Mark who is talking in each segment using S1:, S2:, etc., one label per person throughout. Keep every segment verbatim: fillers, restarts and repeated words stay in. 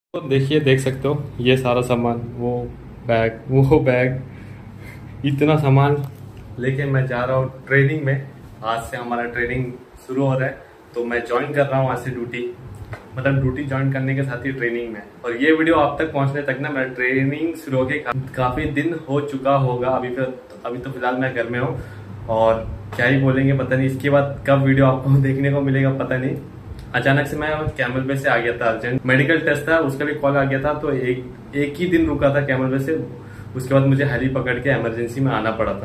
S1: तो देखिए, देख सकते हो ये सारा सामान, वो बैग वो बैग, इतना सामान लेके मैं जा रहा हूँ ट्रेनिंग में। आज से हमारा ट्रेनिंग शुरू हो रहा है, तो मैं ज्वाइन कर रहा हूँ आज से ड्यूटी। मतलब ड्यूटी ज्वाइन करने के साथ ही ट्रेनिंग में। और ये वीडियो आप तक पहुंचने तक ना मेरा ट्रेनिंग शुरू होके का, काफी दिन हो चुका होगा। अभी फिर अभी तो फिलहाल मैं घर में हूँ, और क्या ही बोलेंगे पता नहीं। इसके बाद कब वीडियो आपको देखने को मिलेगा पता नहीं। अचानक से मैं कैमल पे से आ गया था, अर्जेंट मेडिकल टेस्ट था, उसका भी कॉल आ गया था। तो एक एक ही दिन रुका था कैमल पे से, उसके बाद मुझे हेली पकड़ के इमरजेंसी में आना पड़ा था।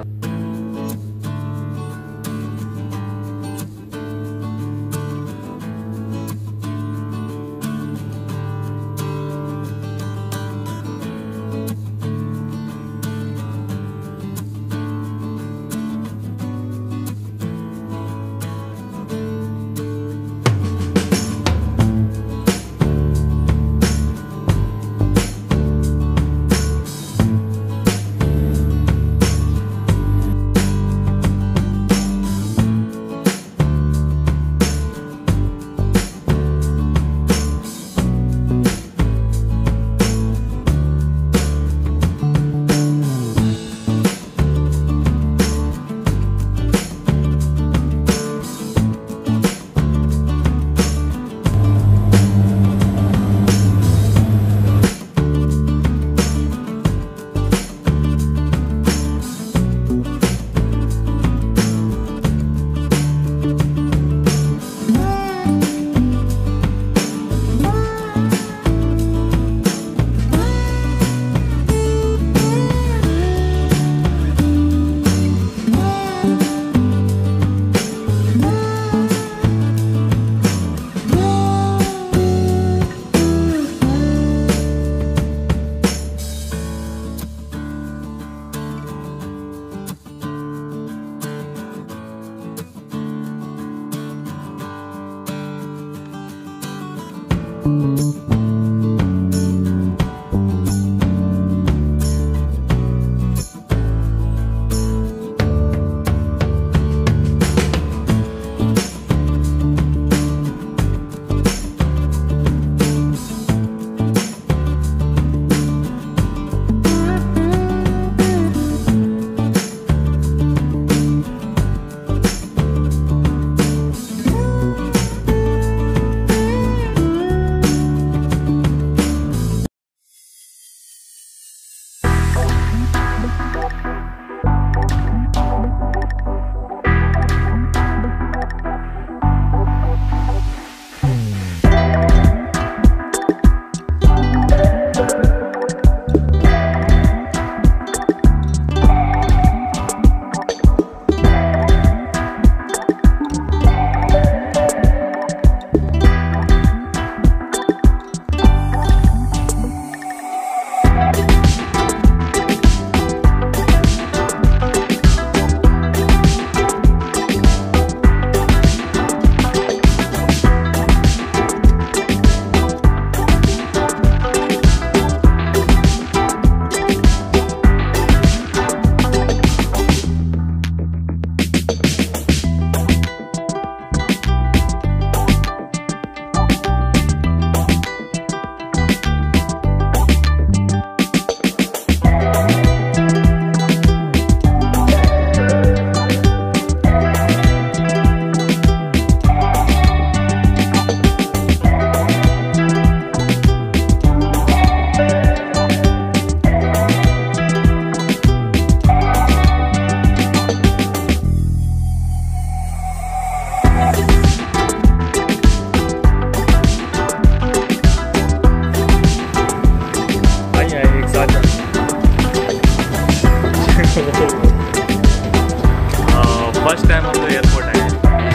S1: फर्स्ट टाइम हम लोग एयरपोर्ट आए।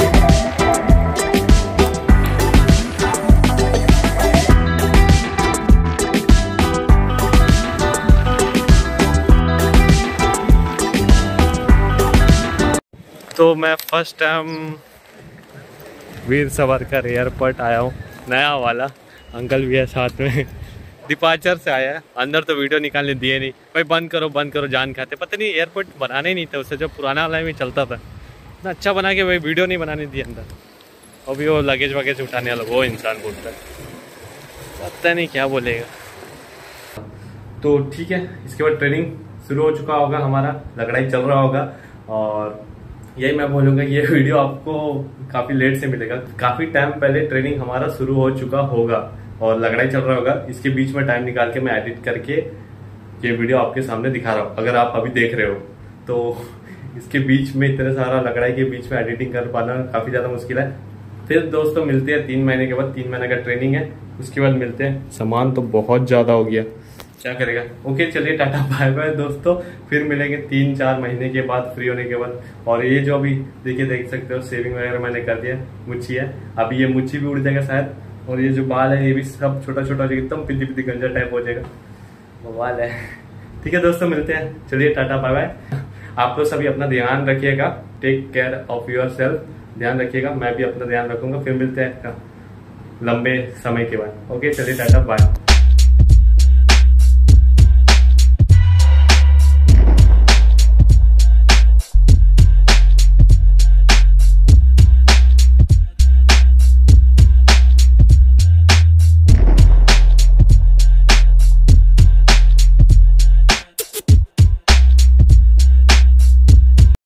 S1: तो मैं first time Veer Savarkar airport आया हूँ, नया वाला। अंकल भी है साथ में, डिपार्चर से आया है। अंदर तो वीडियो निकालने दिए नहीं, भाई बंद करो बंद करो, जान खाते। पता नहीं एयरपोर्ट बनाने ही नहीं था उससे, जो पुराना वाला में चलता था इतना अच्छा बना के भाई वीडियो नहीं बनाने दिए अंदर। अभी वो लगेज वगेज उठाने वाला वो इंसान बोलता है। पता नहीं क्या बोलेगा। तो ठीक है, इसके बाद ट्रेनिंग शुरू हो चुका होगा, हमारा लगड़ाई चल रहा होगा। और यही मैं बोलूँगा ये वीडियो आपको काफ़ी लेट से मिलेगा, काफ़ी टाइम पहले ट्रेनिंग हमारा शुरू हो चुका होगा और लगड़ाई चल रहा होगा। इसके बीच में टाइम निकाल के मैं एडिट करके ये वीडियो आपके सामने दिखा रहा हूँ। अगर आप अभी देख रहे हो तो इसके बीच में इतने सारा लगड़ाई के बीच में एडिटिंग कर पाना काफ़ी ज़्यादा मुश्किल है। फिर दोस्तों मिलते हैं तीन महीने के बाद, तीन महीने का ट्रेनिंग है, उसके बाद मिलते हैं। सामान तो बहुत ज़्यादा हो गया, क्या करेगा। ओके चलिए, टाटा बाय बाय दोस्तों, फिर मिलेंगे तीन चार महीने के बाद फ्री होने के बाद। और ये जो अभी देखिए देख सकते हो सेविंग वगैरह मैंने कर दिया, मुच्छी है, अभी ये मुच्छी भी उड़ जाएगा शायद। और ये जो बाल है ये भी सब छोटा छोटा हो जाएगा, एकदम पिद्दी पिद्दी गंजा टाइप हो जाएगा, वो बाल है। ठीक है दोस्तों, मिलते हैं, चलिए टाटा बाय बाय। आप लोग सभी अपना ध्यान रखिएगा, take care of yourself, ध्यान रखिएगा, मैं भी अपना ध्यान रखूंगा। फिर मिलते हैं लंबे समय के बाद। ओके चलिए टाटा बाय।